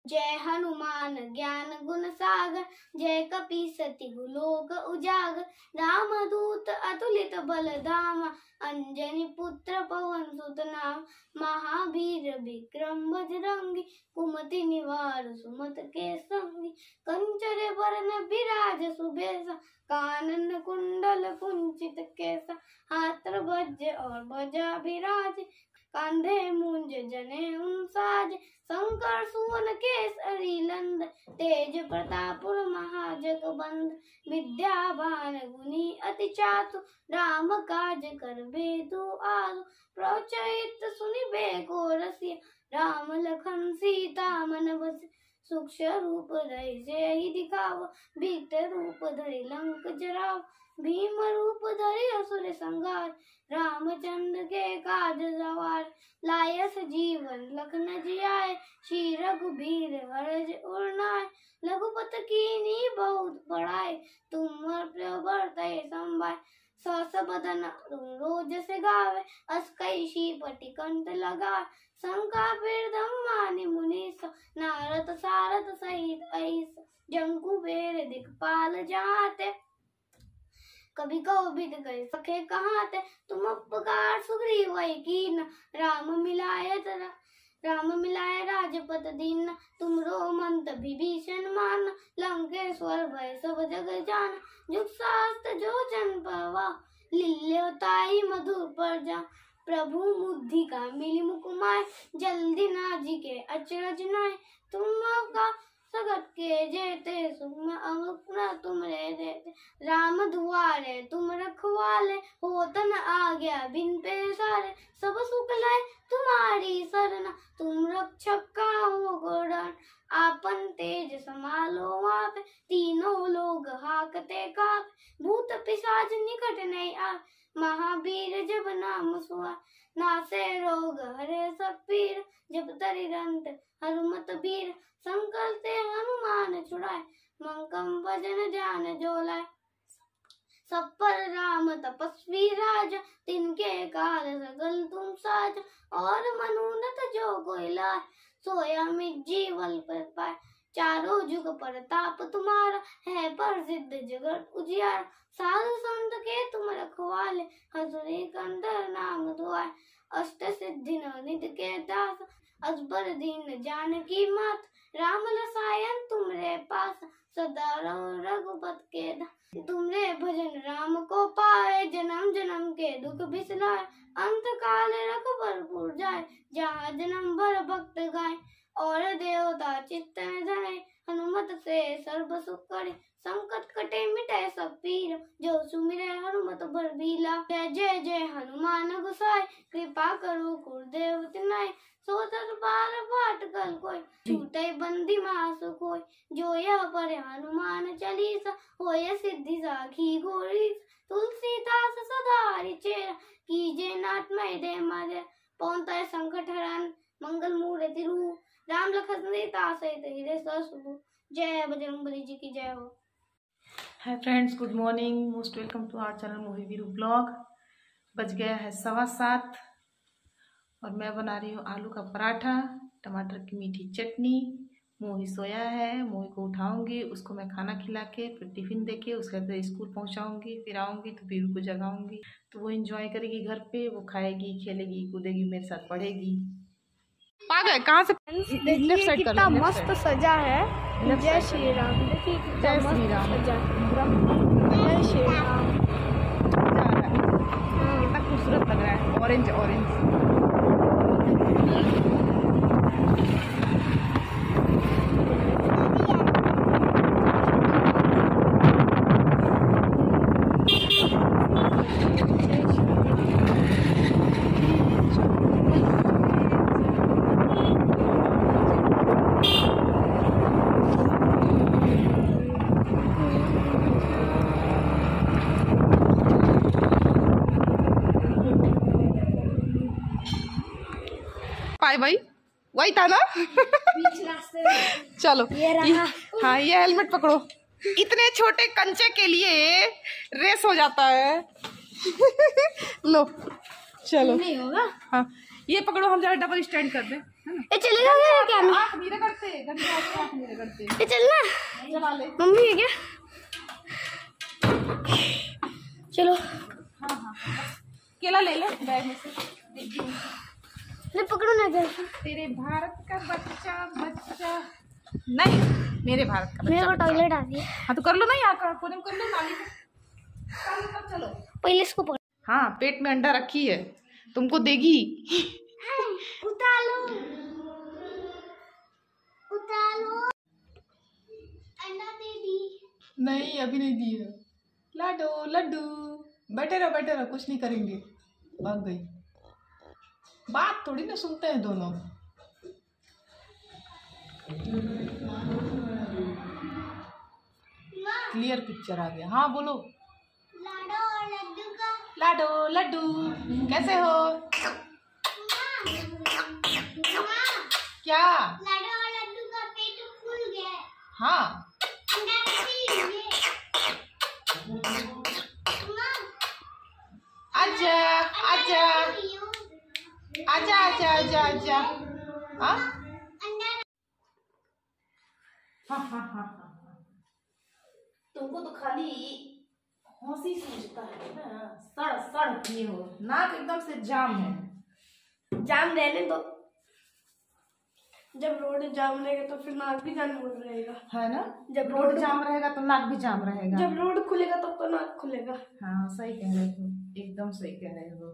जय हनुमान ज्ञान गुण सागर, जय कपीसति लोक उजागर। रामदूत अतुलित बल धामा, अंजनी पुत्र पवन सुत नाम। महावीर विक्रम बजरंगी, कुमति निवार सुमत के संगी। कंचन बरन विराज सुबेसा, कानन कुंडल कुंचित केसा। हाथ वज्र और ध्वजा विराज, कांधे मूंज जनेऊ साज। शंकर सुवन केसरी नंद, तेज प्रताप महाजगबंद। विद्यावान गुणी अति चातुर, राम काज करबे को आतुर। प्रचलित सुनिबे को रसिया, राम लखन सीता मन बसिया। सूक्ष्म रूप धरि सियहि दिखावा, भीतर रूप धरि लंक जरावा। भीम रूप धरि असुर संहार, रामचंद्र के काज सवार। लाय सजीवन लखन जियाए, श्री रघुबीर हरष उर लाए। रघुपति कीन्ही बहुत बड़ाई, तुम प्रवर्तय संभाय। सहस बदन रोज से गावे, अस कई शीपटि कंठ लगावे। शंकापीर ब्रह्मादि मुनीसा, नारद सारद सहित अहिसा। जंकु बेर दिखपाल जाते, कभी कोविद गए सखे कहाते। तुम उपकार सुग्रीव कीन्हा, राम मिलाए राजपद दीन्हा। तुमरो मंत्र विभीषण माना, लंकेश्वर भय सब जग जाना। जुग सहस्त्र जो जन पवा, लील्यो ताहि मधुर पर जा। प्रभु मुद्रिका मिली मुकुमाय, जल्दी नाजी के अचरज नाय। तुम का सगत के जेते, सुख अनुग्रह तुमरे देते। राम दुआरे तुम रखवाले, होत न आज्ञा बिन पैसारे। सब सुख लाए तुम्हारी सरना, तुम रक्षक काहू को डरना। आपन तेज समालो आपे, तीनों लोग हाकते कापे। भूत पिशाच निकट नहीं आए, महावीर जब नाम सुआए। नासे रोग हरे सब पीर, जब तरि रंत हनुमत बीर। संकल्प ते हनुमान छुड़ाए, मंकम भजन ध्यान जो लाए। सब पर राम तपस्वी राजा, तिनके काज सकल तुम साजा। और मनोरथ जो कोई लाए, सोया में जीवन पर पाए। चारों जुग प्रताप तुम्हारा, है प्रसिद्ध जगत उजियारा। साधु संत के तुम रखवाले, हंसुरी कंधर नाम दुआरे। अष्ट सिद्धि निधि के दास, अजबर दीन जानकी मात। राम रसायन तुमरे पास, सदा रहो रघुपत के दास। तुमरे भजन राम को पाए, जन्म जन्म के दुख बिसराए। अंत काल रघुबर जाए, जहाँ जन्म भर भक्त गाए। और देवता चित्त धरे, हनुमत से सर्व सुख करे। संकट कटे मिटे सब पीर, जो सुमिरे हनुमत बल बीला। जय जय जय हनुमान गोसाई, कृपा करो गुरुदेव तिनाय। सो दरबार बाट कल कोई, छूटे बंदी मास कोई। जो यह पढ़े हनुमान चालीसा, होय सिद्धि साखी गौरी। तुलसीदास सदा हरिचेरा, कीजे नाथ में दे मारे। पवन तनय संकट हरन, मंगल मूर्ति रूप। राम लखन सीता सहित हृदय सुख। जय बजरंगबली जी की जय हो। Hi friends, good morning, most welcome to our channel Mohi Veeru blog. बज गया है 7:15 और मैं बना रही हूँ आलू का पराठा, टमाटर की मीठी चटनी। मोही सोया है, मोही को उठाऊंगी, उसको मैं खाना खिला के फिर टिफिन दे के उसके बाद स्कूल पहुँचाऊंगी। फिर आऊँगी तो वीरू को जगाऊंगी, तो वो एंजॉय करेगी घर पे। वो खाएगी, खेलेगी, कूदेगी, मेरे साथ पढ़ेगी। पागल कहाँ से लेफ्ट साइड कितना मस्त सजा है। जय श्री राम, देखिए कितना मस्त सजा है। जय श्री राम, कितना खूबसूरत लग रहा है। ऑरेंज ऑरेंज भाई वही था ना। चलो हाँ, ये हेलमेट पकड़ो। इतने छोटे कंचे के लिए रेस हो जाता है। लो चलो, नहीं होगा। हाँ ये पकड़ो, हम जरा डबल स्टैंड कर दें। ये चलेगा क्या? आँख नीरे करते, गंदे आँख नीरे करते। ये चलना चला ले मम्मी है क्या? चलो हाँ केला ले ले बैग में से। ले पकड़ो ना क्या? तेरे भारत का बच्चा नहीं, मेरे भारत का मेरे को बच्चा। टॉयलेट आ गया। हाँ तो कर लो ना, यहाँ का कोने में कर लो, नाली में कर लो, तब चलो। पहले इसको पकड़। हाँ पेट में अंडा रखी है, तुमको देगी। उतार लो अंडा दे दी। नहीं अभी नहीं दी है। लड्डू लड्डू बैठे रहो, कुछ नहीं करेंगे। भाग गई, बात थोड़ी ना सुनते हैं दोनों। क्लियर पिक्चर आ गया। हाँ बोलो। लाडो और लड्डू का लाडो लड्डू कैसे हो? क्या? लाडो और लड्डू का पेट फूल गया है। हाँ अंडा दे आजा आजा आजा आजा आजा आजा। हाँ तुमको तो खाली हंसी सूझता है ना, सड़ सड़ किए हो, नाक एकदम से जाम है। जाम रहने दो, जब रोड जाम रहेगा तो फिर नाक भी जाम हो रहेगा, है ना? जब रोड जाम रहेगा तो नाक भी जाम रहेगा। जब रोड खुलेगा तब तो नाक खुलेगा। हाँ सही कह रहे हो, एकदम सही कह रहे हो।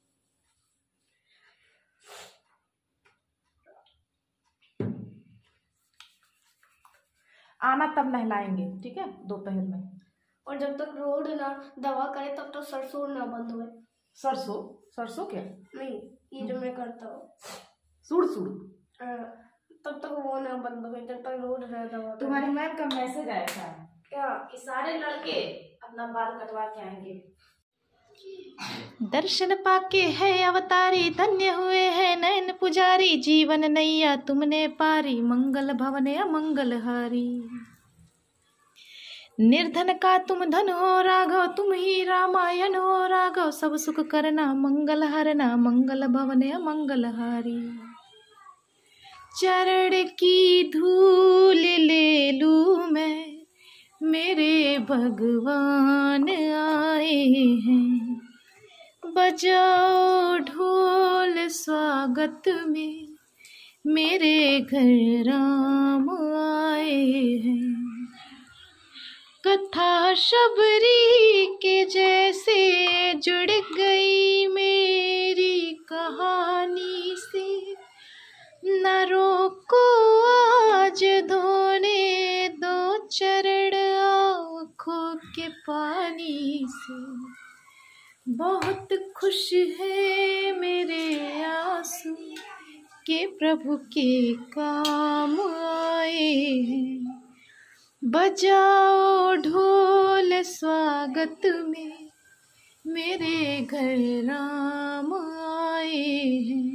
आना तब नहलाएंगे, ठीक है, दोपहर में। और जब तक रोड ना दवा करे तब तक सरसों ना बंद हुए। सरसों? सरसों क्या? नहीं, ये जो मैं करता हूँ सुड़ सुड़, तब तक वो ना बंद हुए जब तक रोड ना दवा करे। तुम्हारी मैम का मैसेज आया था क्या? कि सारे लड़के अपना बाल कटवा के आएंगे। दर्शन पाके है अवतारी, धन्य हुए हैं नयन पुजारी, जीवन नैया तुमने पारी, मंगल भवन अमंगल हारी। निर्धन का तुम धन हो राघव, तुम ही रामायण हो राघव, सब सुख करना मंगल हरना, मंगल भवन अमंगल हारी। चरण की धूल ले लूं मैं, मेरे भगवान आए हैं, बजाओ ढोल स्वागत में, मेरे घर राम आए हैं। कथा शबरी के जैसे जुड़ गई मेरी कहानी से, न रोको आज धोने दो चरण आँखों के पानी से। बहुत खुश है मेरे आंसू के प्रभु के काम आए हैं, बजाओ ढोल स्वागत में, मेरे घर राम आए हैं।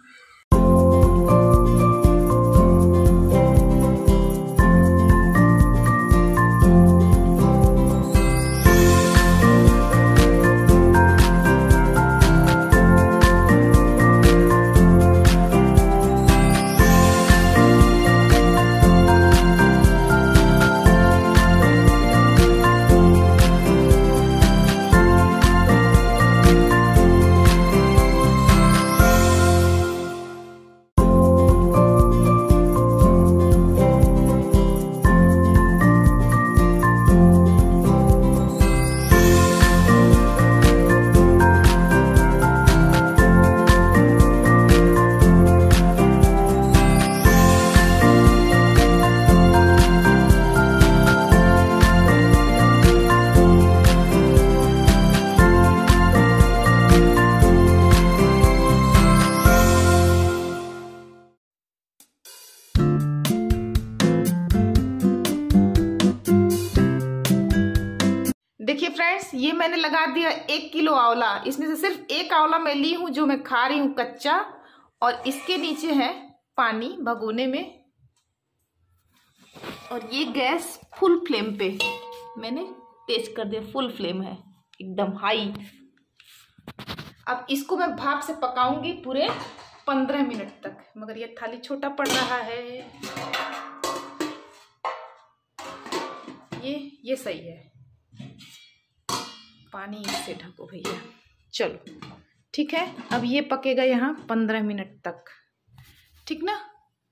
देखिए फ्रेंड्स, ये मैंने लगा दिया 1 किलो आंवला। इसमें से सिर्फ 1 आंवला मैं ली हूँ जो मैं खा रही हूँ कच्चा, और इसके नीचे है पानी भगोने में, और ये गैस फुल फ्लेम पे मैंने तेज कर दिया, फुल फ्लेम है एकदम हाई। अब इसको मैं भाप से पकाऊंगी पूरे 15 मिनट तक, मगर ये थाली छोटा पड़ रहा है। ये सही है। पानी इससे ढको भैया। चलो ठीक है, अब ये पकेगा यहाँ 15 मिनट तक, ठीक ना।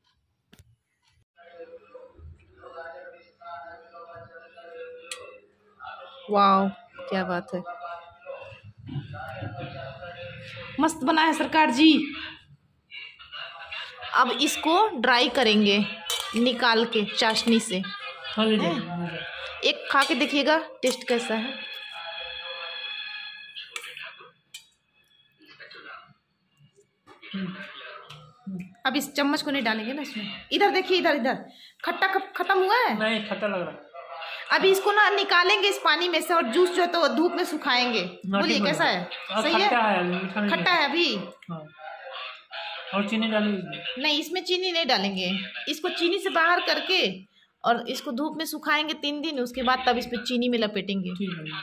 वाह क्या बात है, मस्त बना है सरकार जी। अब इसको ड्राई करेंगे निकाल के चाशनी से। एक खा के देखिएगा टेस्ट कैसा है। अब इस चम्मच को नहीं डालेंगे ना इसमें। इधर देखिए, इधर इधर खट्टा खत्म हुआ है। नहीं, खट्टा लग रहा है। अभी इसको ना निकालेंगे इस पानी में से, और जूस जो है तो धूप में सुखाएंगे। बोलिए कैसा है, सही है? खट्टा है अभी। और चीनी डालेंगे? नहीं, इसमें चीनी नहीं डालेंगे। इसको चीनी से बाहर करके और इसको धूप में सुखाएंगे 3 दिन, उसके बाद तब इसमें चीनी में लपेटेंगे।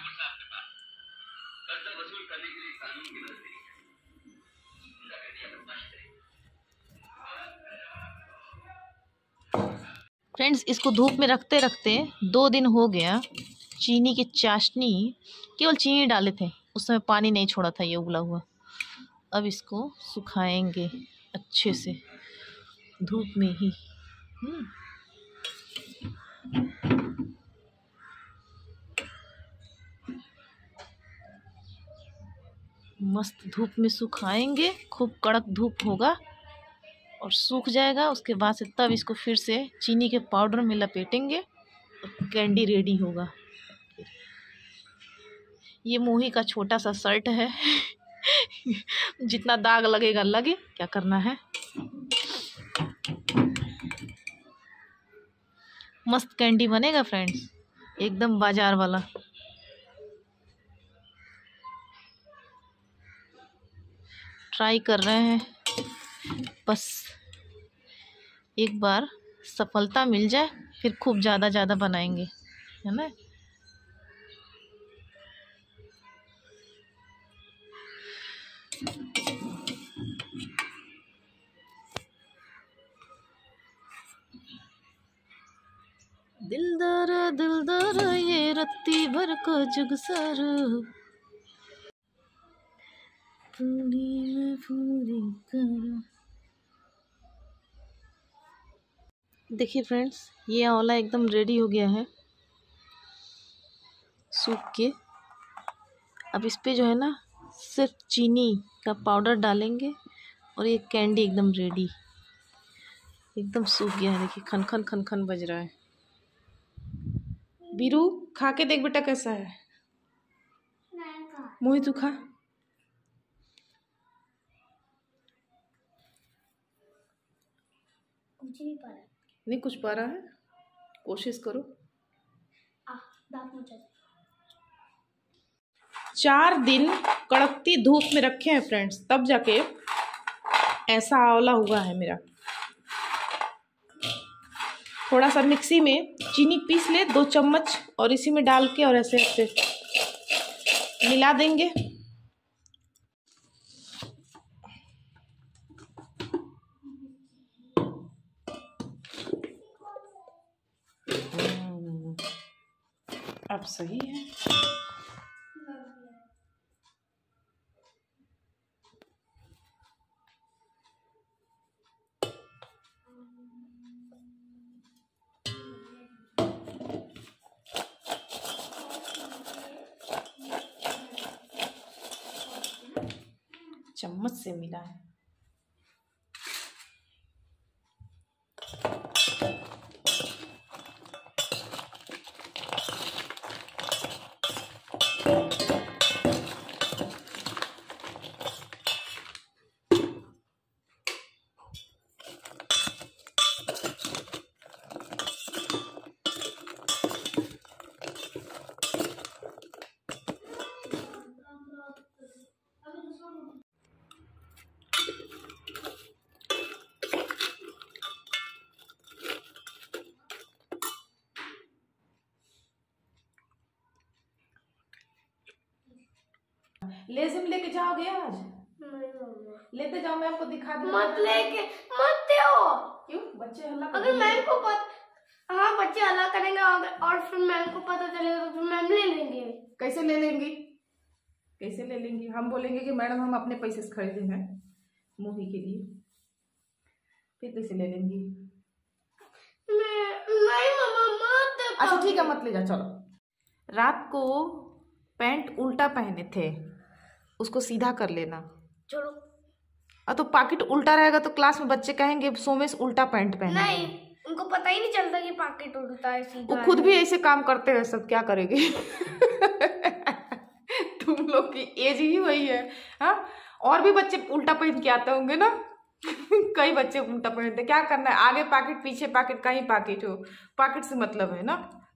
फ्रेंड्स, इसको धूप में रखते रखते 2 दिन हो गया। चीनी की चाशनी, केवल चीनी डाले थे, उस समय पानी नहीं छोड़ा था ये उबला हुआ। अब इसको सुखाएंगे अच्छे से धूप में ही। मस्त धूप में सुखाएंगे, खूब कड़क धूप होगा और सूख जाएगा। उसके बाद से तब इसको फिर से चीनी के पाउडर में लपेटेंगे और कैंडी रेडी होगा। ये मोही का छोटा सा शर्ट है जितना दाग लगेगा लगे, क्या करना है। मस्त कैंडी बनेगा फ्रेंड्स, एकदम बाजार वाला। ट्राई कर रहे हैं, बस एक बार सफलता मिल जाए फिर खूब ज़्यादा बनाएंगे, है ना। दिलदार ये रत्ती भर को जुगसर पूरी कर। देखिए फ्रेंड्स, ये आंवला एकदम रेडी हो गया है सूख के। अब इस पे जो है ना सिर्फ चीनी का पाउडर डालेंगे और ये कैंडी एकदम रेडी, एकदम सूख गया है। देखिए खन खन बज रहा है। बीरू खा के देख बेटा कैसा है। मोहित तू खा। कुछ नहीं पा रहा। नहीं कुछ पा रहा है, कोशिश करो। 4 दिन कड़कती धूप में रखे हैं फ्रेंड्स, तब जाके ऐसा आंवला हुआ है मेरा। थोड़ा सा मिक्सी में चीनी पीस ले 2 चम्मच और इसी में डाल के और ऐसे ऐसे मिला देंगे। अब सही है। चम्मच से मिला है। लेजिम लेके जाओगे आज? लेते जाओ, मैं आपको दिखा दूँ। मत लेके मत दो। क्यों? बच्चे हल्ला अगर मैम को हाँ बच्चे हल्ला करेंगे और फिर मैम को पता चलेगा तो फिर मैम ले लेंगे। कैसे ले लेंगी? कैसे ले लेंगी? हम बोलेंगे कि मैडम हम अपने पैसे से खरीदे हैं मूवी के लिए, फिर कैसे ले लेंगी? नहीं मम्मा मत। अच्छा ठीक है, मत ले जा, चलो। रात को पैंट उल्टा पहने थे, उसको सीधा कर लेना। छोड़ो। तो पॉकेट उल्टा रहेगा तो क्लास में बच्चे कहेंगे सोमेश उल्टा पैंट पहना। नहीं, उनको पता ही नहीं चलता कि पॉकेट उल्टा है सीधा। वो खुद भी ऐसे काम करते हैं सब, क्या करेंगे? तुम लोग की एज ही वही है। हाँ, और भी बच्चे उल्टा पहन के आते होंगे ना। कई बच्चे उल्टा पहनते, क्या करना है, आगे पॉकेट पीछे पॉकेट, कहीं पॉकेट हो, पॉकेट से मतलब है ना।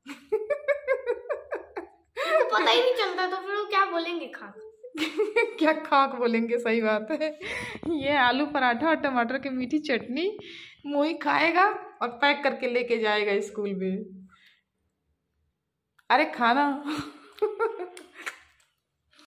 उनको पता ही नहीं चलता तो फिर वो क्या बोलेंगे, खाक। क्या खाक बोलेंगे, सही बात है। ये आलू पराठा और टमाटर की मीठी चटनी मोही खाएगा और पैक करके लेके जाएगा स्कूल में। अरे खाना।